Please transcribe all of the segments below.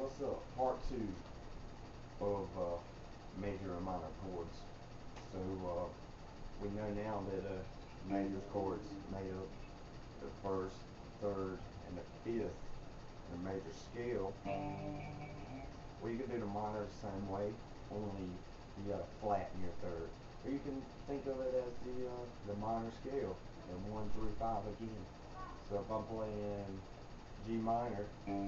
what's up? Part 2 of major and minor chords. So we know now that major chords made up the first, third, and the fifth in a major scale. Well, you can do the minor the same way, only you got a flat in your third. Or you can think of it as the minor scale, the 1 through 5 again. So if I'm playing G minor,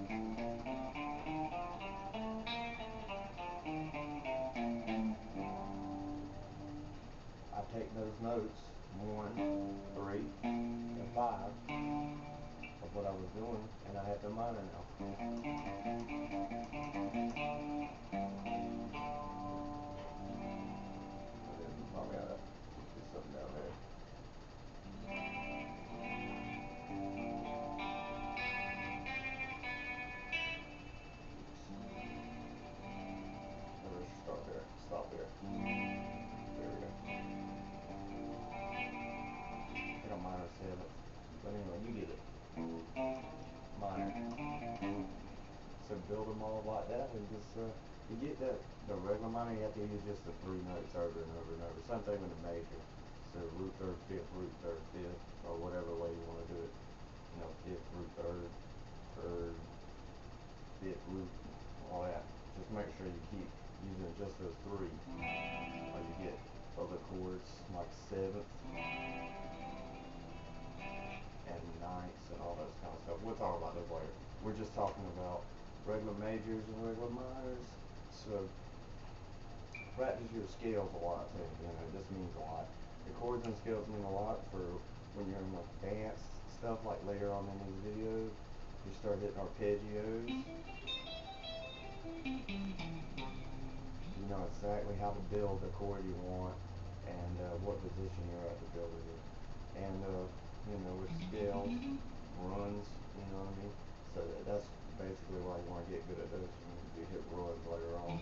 I take those notes, 1, 3, and 5 of what I was doing, and I have the minor now. Probably gotta do something down there. Let's start there. Stop there. There we go. I think I'm minor 7th. But anyway, you get it. Minor. So build them all like that, and just you get the regular minor. You have to use just the 3 notes over and over and over. Same thing with the major. So root third, fifth, root third, fifth, or whatever way you want to do it. You know, fifth, root third, third, fifth, root, all that. Just make sure you keep using just those 3, or you get other chords like 7th and 9ths and all those kind of stuff. We'll talk about those later. We're just talking about regular majors and regular minors. So practice your scales a lot too. You know, this means a lot. The chords and scales mean a lot for when you're in like dance stuff, like later on in these videos. You start hitting arpeggios. You know exactly how to build the chord you want and what position you're at to build it in. And you know, with scales, runs, you know what I mean? So that's basically why you want to get good at those. You hit runs later on.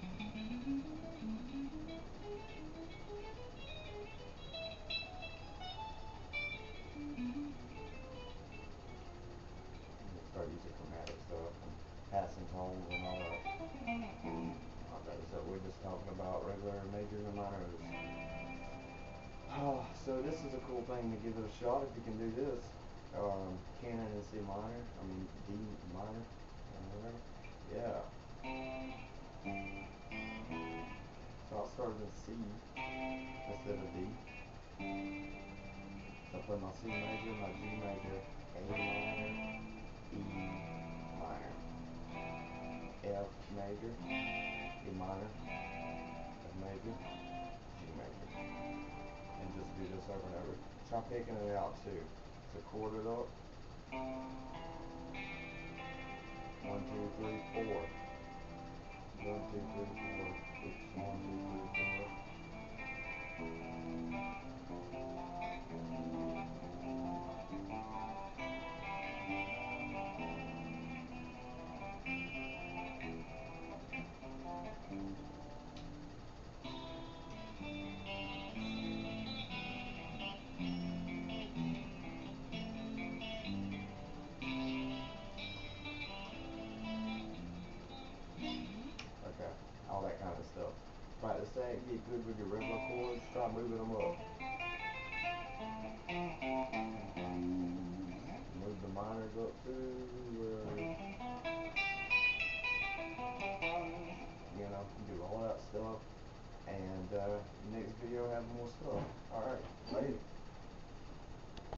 Start using chromatic stuff and passing tones and all that. Okay, so we're just talking about regular majors and minors. Oh, so this is a cool thing to give it a shot if you can do this. Canon and C minor, I mean D minor, whatever. Yeah. So I'll start in C instead of D. So I play my C major, my G major, A minor, E minor, F major, E minor, F major, G major. And just do this over and over. Try picking it out too. So chord it up. 1, 2, 3, 4. 1, 2, 3, 4. Oops, 1, 2, 3, 4. Okay, all that kind of stuff. Practice that, get good with your regular chords, try moving them up. Move the minors up too, you know, do all that stuff. And next video have more stuff. Alright, later.